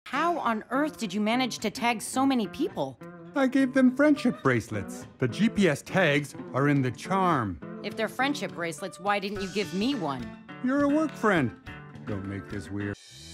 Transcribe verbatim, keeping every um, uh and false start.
How on earth did you manage to tag so many people? I gave them friendship bracelets. The G P S tags are in the charm. If they're friendship bracelets, why didn't you give me one? You're a work friend. Don't make this weird.